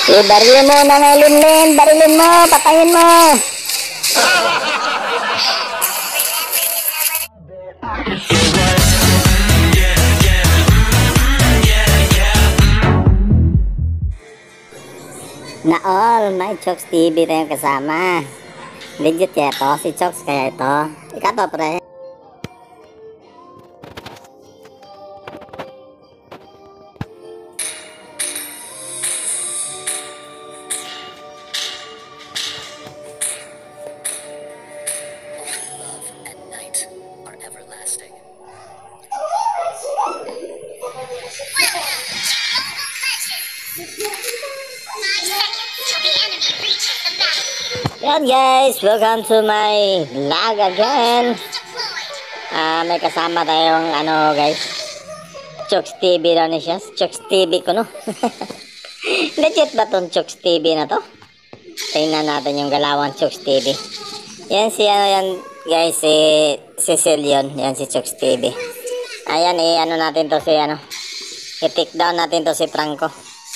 Barilin mo na nga, Linlin. Barilin mo. Patayin mo. Na all, may Chokes TV tayong kasama. Legit kaya to? Si Chokes kaya ito? Ikaw to, pre. Yan guys, welcome to my vlog again. May kasama tayong ano guys, Chokes TV daw niya siya. Chokes TV ko no. Legit ba tong Chokes TV na to? Tingnan natin yung galawang Chokes TV. Yan si ano yan guys, si Cecil yun. Yan si Chokes TV. Ayan ano natin to si ano, i-take down natin to si Franco.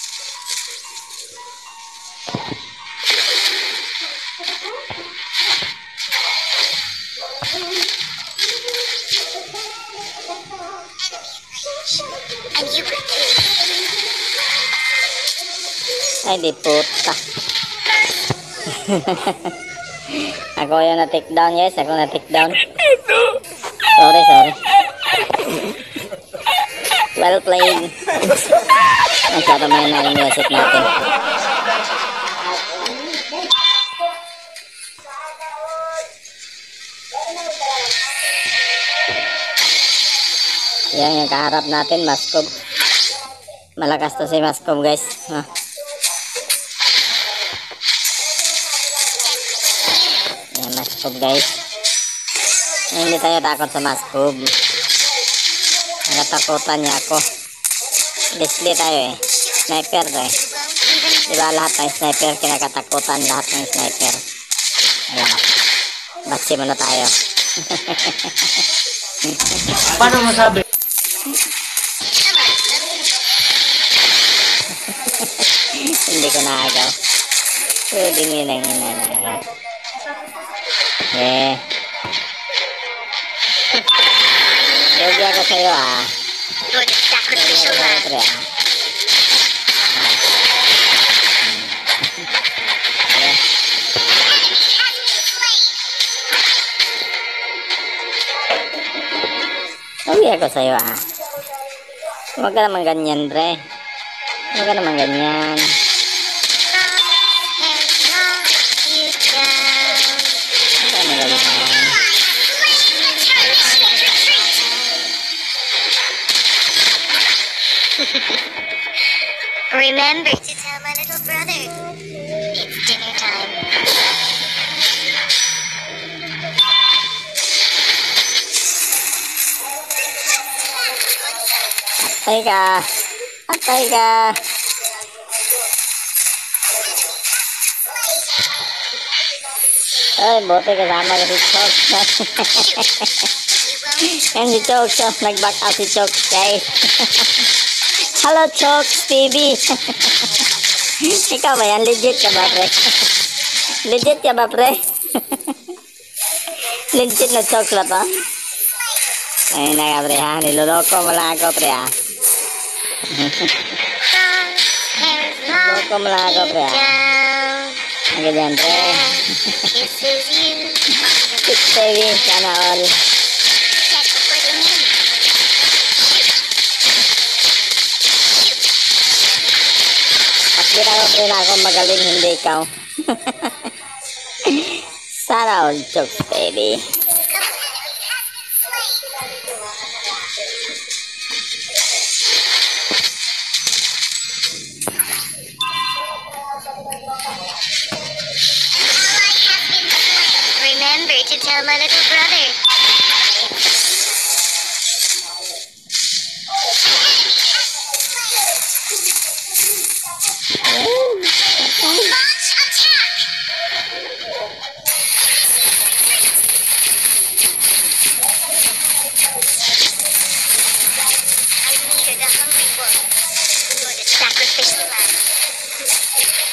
Ay di puta. Ako yung na-take down guys. Ako na-take down. Sorry. Well played. Masyado may na yung music natin. Yan yung kaharap natin, Maskov. Malakas to si Maskov guys. Yan Maskov guys. Hindi tayo takot sa Maskov. Nakatakutan niya ako. Display tayo eh. Sniper to eh. Diba lahat ng sniper kinakatakutan, lahat ng sniper. Ayan. Batsi muna tayo. Paano masabi? Hindi ko naagaw. Pwede nyo lang nanagaw. Eh. Yogi ako sa'yo ah. You're the sacrificial lamb. Yogi ako sa'yo ah. Huwag ka naman ganyan, Dre. Huwag ka naman ganyan. Remember to tell my little brother it's dinner time. Atay ka. Atay ka. Ay, buti kasama ka si Chokes. Yan si Chokes. Nag-back out si Chokes guys. Hello Chokes TV. Ikaw ba yan? Legit ka ba pre? Legit ka ba pre? Legit na Chokes na to? Ayun na ka pre ha. Niloloko mo lang ako pre ha. Niloloko mo lang ako pre ha. Ang ganyan pre. Chokes TV. Sana all. Kita ko rin ako magaling, hindi ikaw. Sana all Chokes baby. Remember to tell my little brother. Sacrificial lamb.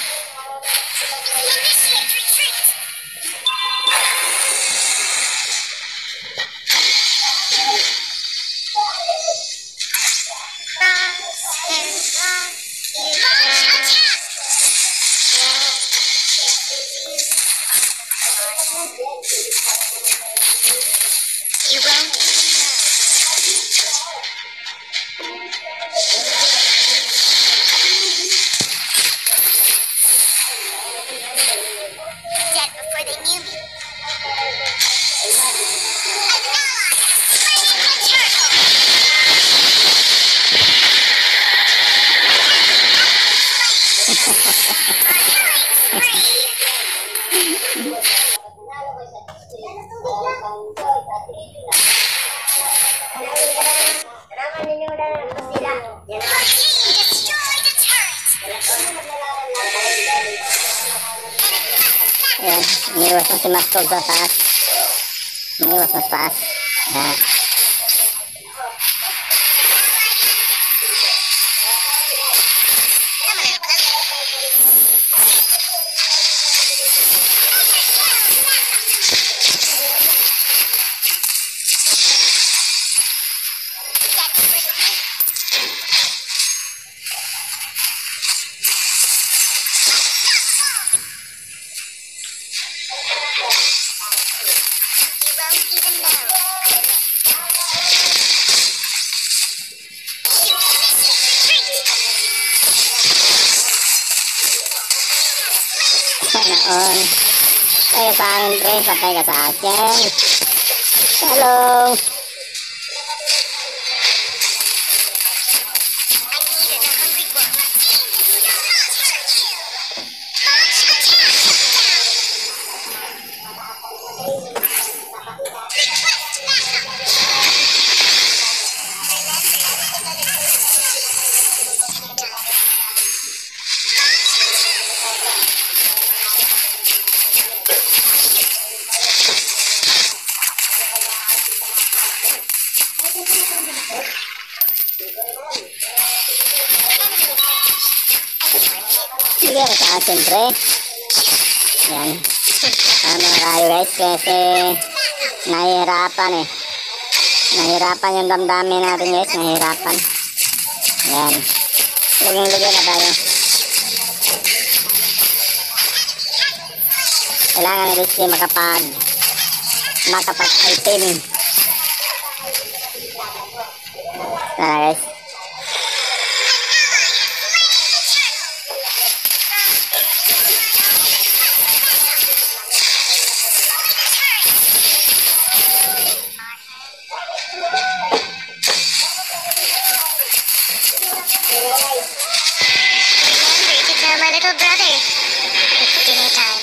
Ayan, iniwas na si Mastog sa taas. Iniwas na sa taas. Ayan. Sana all. Patay ka sa akin, pre. Patay ka sa akin. Hello. Bigyan ko sa akin, pre. Yan. Ano tayo guys, kasi nahihirapan eh. Nahihirapan yung damdamin natin guys, nahihirapan. Yan. Luging-luging na tayo. Kailangan na guys makapag-item. Tara guys. Remember to tell my little brother. It's dinner time.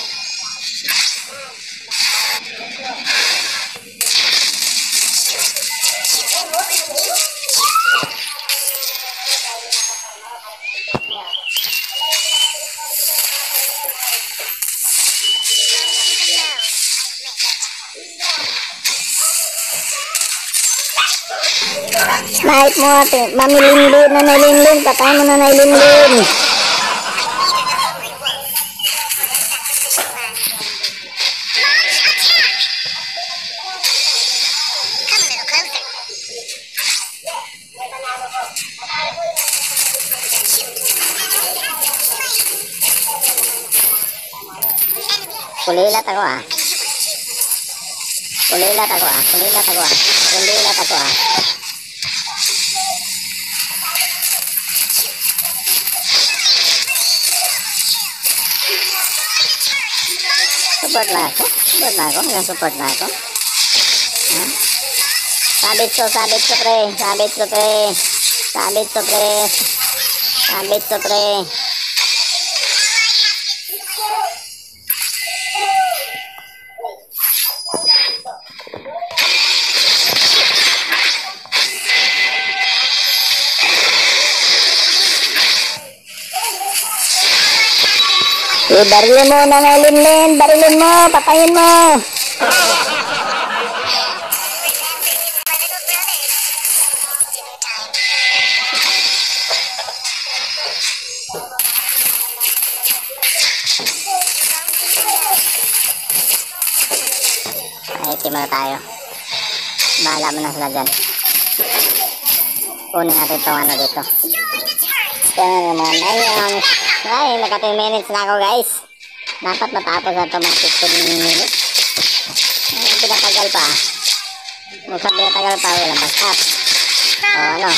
Naik mo ate, Mami Linlin, Nanay Linlin, patay mo Nanay Linlin. Come a little closer. Kulilat ako ah. Kulilat ako ah. Kulilat ako ah. Kulilat ako ah. Support na ako. Support na ako. Hanggang support na ako. Ha? Sabit ko pre. Sabit ko pre. Sabit ko pre. Sabit ko pre. Barilin mo Nanay Linlin. Barilin mo. Patayin mo. Ay, timah tayo. Bahala mo na sila dyan. Kunin natin itong ano dito. Kaya naman, ay, naka 10 minutes na ako guys. Dapat matapos na ito mga 15 minutes. Ay, pinatagal pa. Kung sa pinatagal pa, walang backup. O ano?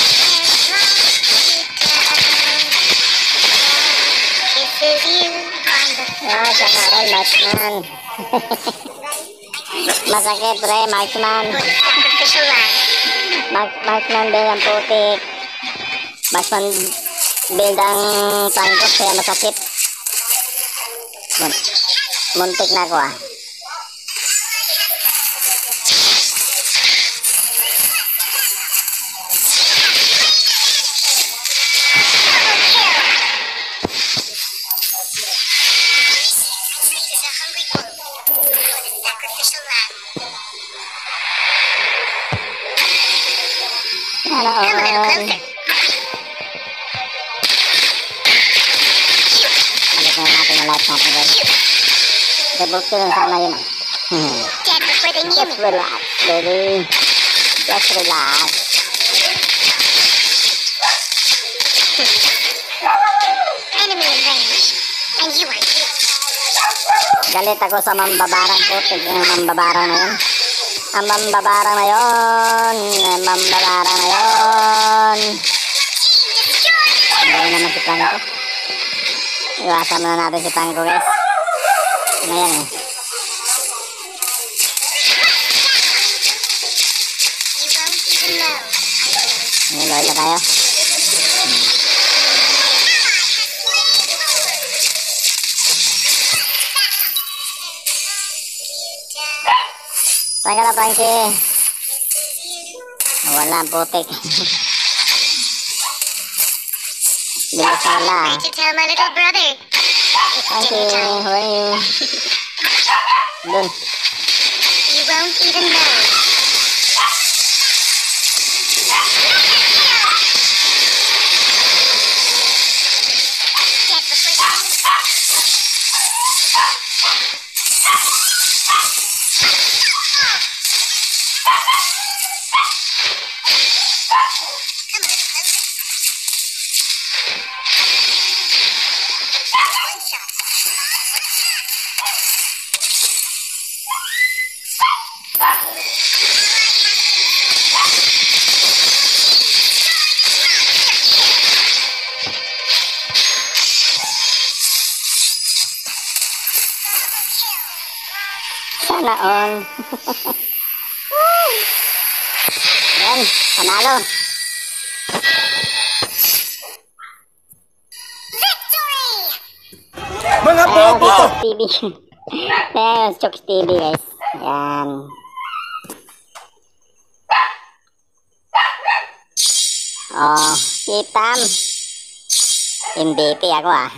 Ah, saka all marksman. Masakit pre, marksman. Marksman build ang putik. Marksman build ang tangkot kaya masakit. Muntik na ako ah. Is a hungry wolf for the sacrificial lamb. Sana Come a little all. closer. Balik na natin yung life natin guys. Double kill na sana yun ah. Dead before they knew Just me. relax, baby. Just relax. Enemy in range. And you are here. Galit ako sa mambabarang ko. Tignan ang mambabarang na yun. Ang mambabarang na yun. Ang mambabarang na yun. Hindi naman si Franco. Iwasan muna natin si Franco guys. Ano yan eh. You won't even know. Niloy na tayo. Saan ka na Frankie? Wala ang putik. Bilis na wala. Wait to tell my little brother. It's Frankie, dinner time. where are you? Dun. You won't even know. Dead before they knew me. Come on, closer. One shot. Sana all. Yan, panalo. Victory! Mga bobo! Chokes TV. Ayan, Chokes TV guys. Yan. Oh, Kitam. MVP ako ah.